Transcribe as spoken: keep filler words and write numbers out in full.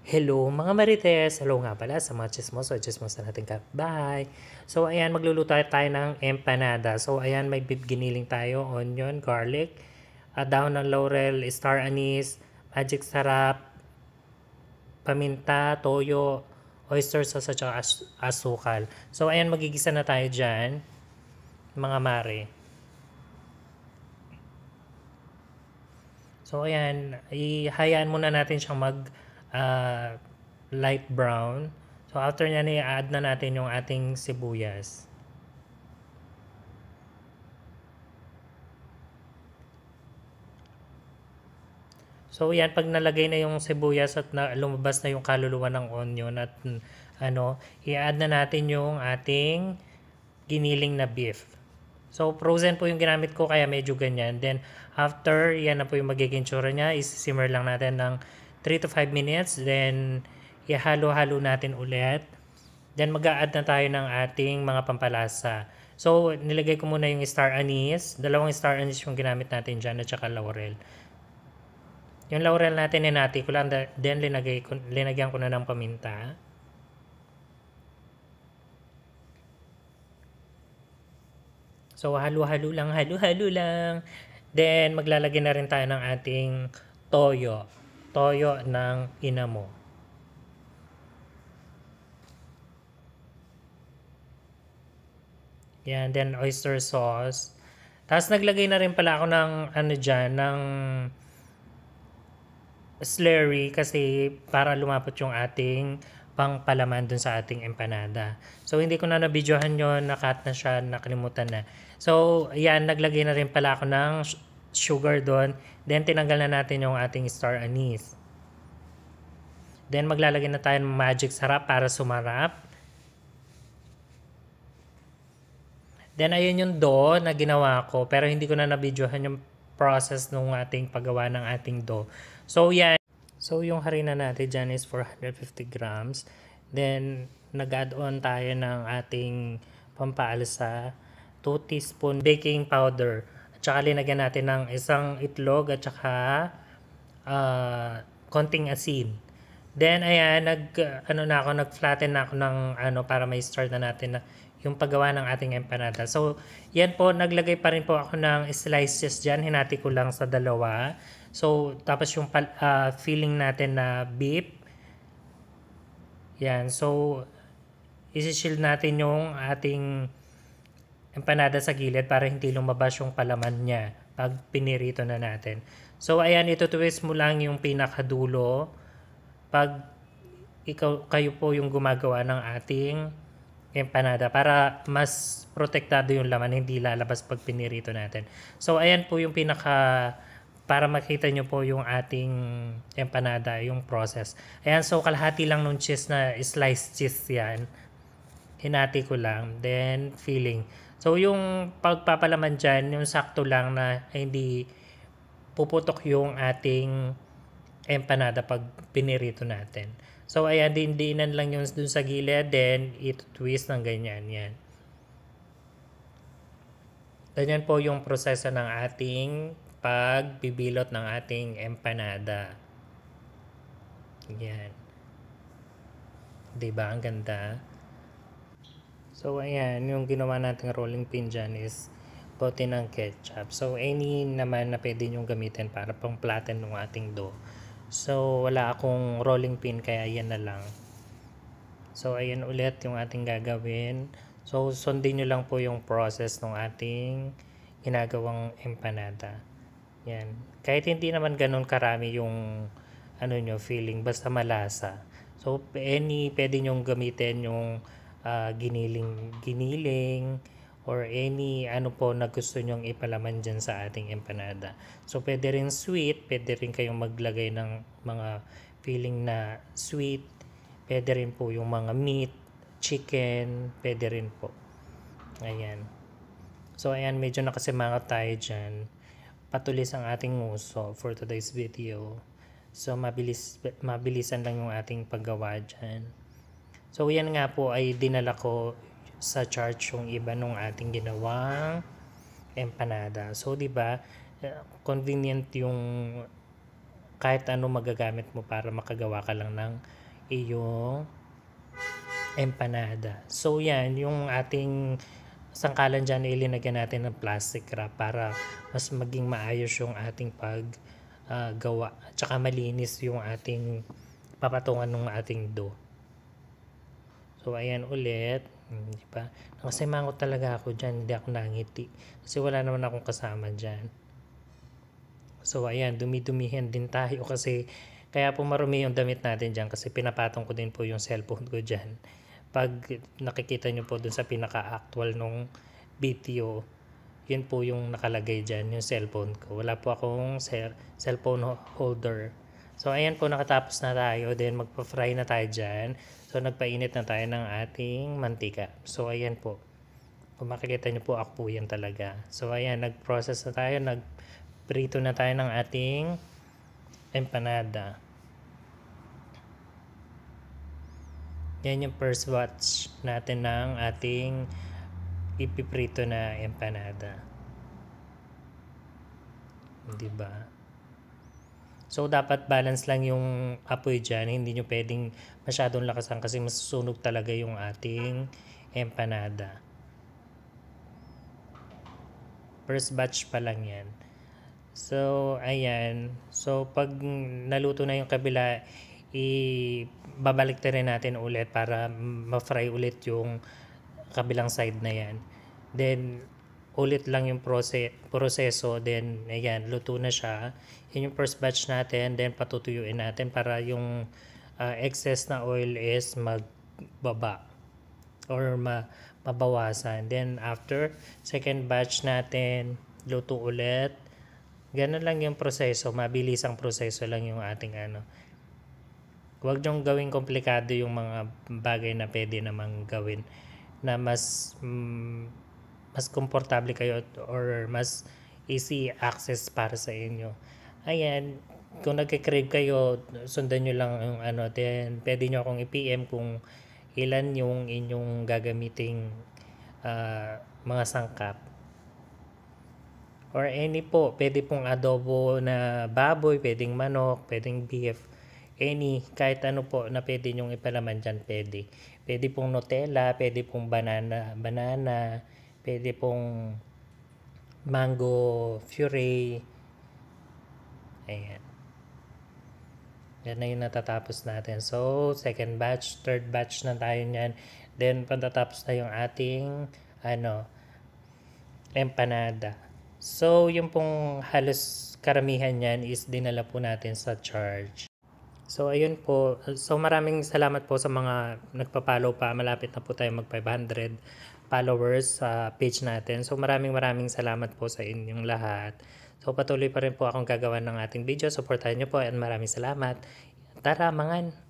Hello mga Marites! Hello nga pala sa mga chismoso, chismosa natin kapitbahay. So ayan, magluluto tayo ng empanada. So ayan, may beef giniling tayo, onion, garlic, uh, dahon ng laurel, star anise, magic sarap, paminta, toyo, oyster sauce at as asukal. So ayan, magigisa na tayo dyan, mga mare. So ayan, ihayaan muna natin siyang mag uh, light brown. So after nyan, i-add na natin yung ating sibuyas. So yan, pag nalagay na yung sibuyas at na, lumabas na yung kaluluwa ng onion at ano, i-add na natin yung ating giniling na beef. So frozen po yung ginamit ko kaya medyo ganyan. Then after, yan na po yung magiging tsura niya. Isi-simmer lang natin ng three to five minutes. Then ihalo-halo natin ulit. Then mag-a-add na tayo ng ating mga pampalasa. So nilagay ko muna yung star anise. Dalawang star anise yung ginamit natin dyan at saka laurel. Yung laurel natin hinati ko lang. Then linagay ko, linagyan ko na ng paminta. So, halo-halo lang, halo-halo lang. Then, maglalagay na rin tayo ng ating toyo. Toyo ng inamo. Yan, then oyster sauce. Tapos, naglagay na rin pala ako ng, ano dyan, ng slurry kasi para lumapot yung ating pangpalaman dun sa ating empanada. So, hindi ko na nabidyohan yun, nakat na siya, nakalimutan na. So, yan, naglagay na rin pala ako ng sugar doon. Then, tinanggal na natin yung ating star anise. Then, maglalagay na tayo ng magic sarap para sumarap. Then, ayun yung dough na ginawa ko. Pero, hindi ko na nabidyohan yung process ng ating paggawa ng ating dough. So, yan. So, yung harina natin dyan is four hundred fifty grams. Then, nag-add on tayo ng ating pampaalsa, two teaspoon baking powder. At saka linagyan natin ng isang itlog at saka uh, konting asin. Then, ayan, nag, ano na ako, nag-flatten na ako ng, ano, para may start na natin na yung paggawa ng ating empanada. So, yan po, naglagay pa rin po ako ng slices dyan. Hinati ko lang sa dalawa. So, tapos yung uh, filling natin na beef. Yan. So, isi-shield natin yung ating empanada sa gilid para hindi lumabas yung palaman niya pag pinirito na natin. So, ayan, ito-twist mo lang yung pinakadulo pag ikaw, kayo po yung gumagawa ng ating empanada para mas protektado yung laman, hindi lalabas pag pinirito natin. So, ayan po yung pinaka para makita nyo po yung ating empanada, yung process. Ayan, so kalahati lang nung cheese na sliced cheese yan. Hinati ko lang. Then, filling. So, yung pagpapalaman dyan, yung sakto lang na hindi puputok yung ating empanada pag pinirito natin. So, ayan, dindinan lang yung dun sa gilid. Then, ito-twist ng ganyan. Yan. Ganyan po yung proseso ng ating pagbibilot ng ating empanada. Yan. Diba? Ang ganda. So, ayan. Yung ginawa nating rolling pin dyan is bote ng ketchup. So, any naman na pwede nyo gamitin para pang flatten ng ating dough. So, wala akong rolling pin kaya yan na lang. So, ayan ulit yung ating gagawin. So, sundin nyo lang po yung process ng ating ginagawang empanada. Yan. Kahit hindi naman ganun karami yung ano nyo, feeling, basta malasa. So, any, pwede nyong gamitin yung uh, giniling, giniling, or any ano po na gusto nyong ipalaman dyan sa ating empanada. So, pwede rin sweet, pwede rin kayong maglagay ng mga feeling na sweet, pwede rin po yung mga meat, chicken, pwede rin po. Ayan. So, ayan, medyo nakasimangot tayo dyan. Patulis ang ating nguso for today's video. So, mabilis, mabilisan lang yung ating paggawa dyan. So, yan nga po ay dinala ko sa chart yung iba nung ating ginawang empanada. So, di ba, convenient yung kahit ano magagamit mo para makagawa ka lang ng iyong empanada. So yan, yung ating sangkalan dyan, ilinagyan natin ng plastic wrap para mas maging maayos yung ating pag uh, gawa at saka malinis yung ating papatungan ng ating dough. So ayan ulit, hmm, di ba? Nakasimangot talaga ako dyan, hindi ako nangiti kasi wala naman akong kasama dyan. So ayan, dumi-dumihan din tayo kasi kaya po marumi yung damit natin dyan kasi pinapatong ko din po yung cellphone ko dyan. Pag nakikita nyo po dun sa pinaka-actual nung video, yun po yung nakalagay dyan, yung cellphone ko. Wala po akong cellphone holder. So ayan po, nakatapos na tayo. Then magpa-fry na tayo dyan. So nagpainit na tayo ng ating mantika. So ayan po. Kung makikita nyo po, akpo yan talaga. So ayan, nag-process na tayo. Nag-prito na tayo ng ating empanada. Yan yung first batch natin ng ating ipiprito na empanada. Diba? So, dapat balance lang yung apoy dyan. Hindi nyo pwedeng masyadong lakasan kasi masusunog talaga yung ating empanada. First batch pa lang yan. So, ayan. So, pag naluto na yung kabila, ibabalik na rin natin ulit para ma-fry ulit yung kabilang side na yan. Then, ulit lang yung prose- proseso. Then, ayan, luto na siya. Yun yung first batch natin. Then, patutuyuin natin para yung uh, excess na oil is magbaba or ma mabawasan. Then, after, second batch natin, luto ulit. Ganun lang yung proseso. Mabilis ang proseso lang yung ating ano. Huwag niyong gawing komplikado yung mga bagay na pwede namang gawin na mas mm, mas komportable kayo or mas easy access para sa inyo. Ayan, kung nagke-crave kayo, sundan nyo lang yung ano, then pwede nyo akong i-P M kung ilan yung inyong gagamiting uh, mga sangkap. Or any po, pwede pong adobo na baboy, pwedeng manok, pwedeng beef, any, kahit ano po na pwede nyong ipalaman dyan, pwede. Pwede pong Nutella, pwede pong banana, banana, pwede pong mango puree. Ayan. Yan na yung natatapos natin. So, second batch, third batch na tayo nyan. Then, pagtatapos na yung ating, ano, empanada. So, yung pong halos karamihan yan is dinala po natin sa charge. So, ayun po. So, maraming salamat po sa mga nagpa-follow pa. Malapit na po tayo mag five hundred followers sa page natin. So, maraming maraming salamat po sa inyong lahat. So, patuloy pa rin po akong gagawa ng ating video. Supportahan nyo po and maraming salamat. Tara, mangan!